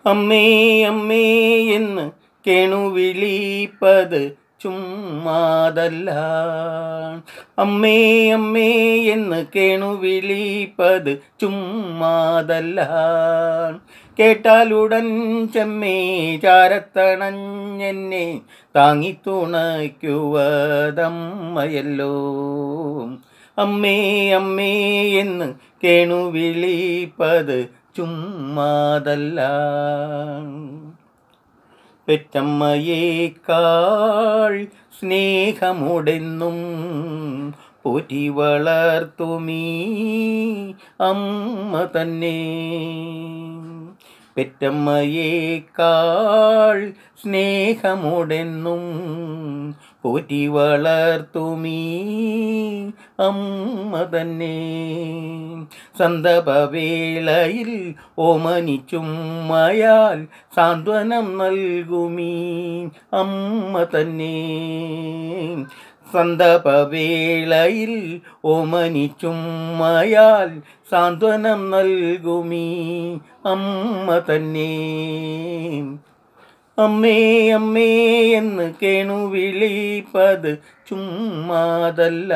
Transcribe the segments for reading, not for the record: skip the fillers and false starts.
അമ്മേ അമ്മേ എന്ന് കേണുവിളിപ്പത് ചുമ്മാതല്ല. അമ്മേ അമ്മേ എന്ന് കേണുവിളിപ്പത് ചുമ്മാതല്ല. കേട്ടാലുടൻ ചെമ്മേ ചാരത്തണഞ്ഞെന്നെ താങ്ങിത്തുണയ്ക്കുവതമ്മയല്ലോ. അമ്മേ അമ്മേ എന്ന് കേണുവിളിപ്പത് ചുമ്മാതല്ല. പെറ്റമ്മയേക്കാൾ സ്നേഹമുടെന്നും പോറ്റി വളർത്തുമീ അമ്മ തന്നെ. പെറ്റമ്മയേക്കാൾ സ്നേഹമുടെന്നും പോറ്റി വളർത്തുമീ അമ്മ തന്നെ. സന്ദപവേളയിൽ ഓമനിച്ചുമ്മയാൽ സാന്ത്വനം നൽകുമീ അമ്മ തന്നെ. സന്ദപവേളയിൽ ഓമനിച്ചുമ്മയാൽ സാന്ത്വനം നൽകുമീ അമ്മ തന്നെ. അമ്മേ അമ്മേ എന്ന് കേണുവിളിപ്പത് ചുമ്മാതല്ല.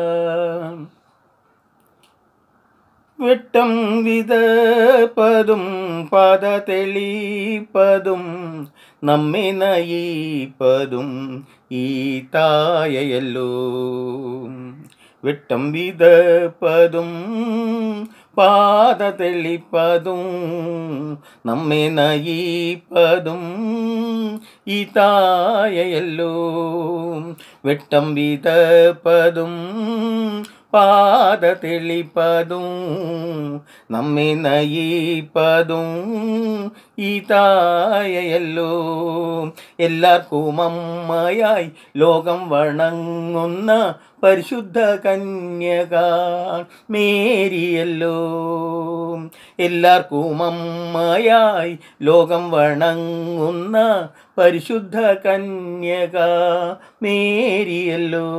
വെട്ടം വിതപ്പതും പാത തെളിപ്പതും നമ്മെ നയിപ്പതും ഈ തായയല്ലോ. വെട്ടം വിതപ്പതും പാത തെളിപ്പതും നമ്മെ നയിപ്പതും ഈ തായയല്ലോ. വെട്ടം വിതപ്പതും പാത തെളിപ്പതും നമ്മെ നയിപ്പതും ഈ തായയല്ലോ. എല്ലാവർക്കും അമ്മയായി ലോകം വണങ്ങുന്ന പരിശുദ്ധ കന്യക മേരിയല്ലോ. എല്ലാവർക്കും അമ്മയായി ലോകം വണങ്ങുന്ന പരിശുദ്ധ കന്യക മേരിയല്ലോ.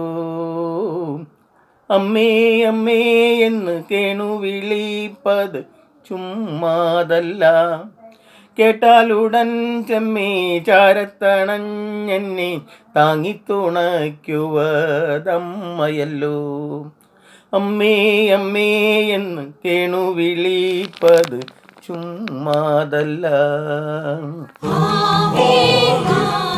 അമ്മേ അമ്മേ എന്ന് കേണുവിളിപ്പത് ചുമ്മാതല്ല. കേട്ടാലുടൻ ചെമ്മേ ചാരത്തണഞ്ഞെന്നെ താങ്ങിത്തുണയ്ക്കുവതമ്മയല്ലോ. അമ്മേ അമ്മേ എന്ന് കേണുവിളിപ്പത് ചുമ്മാതല്ല.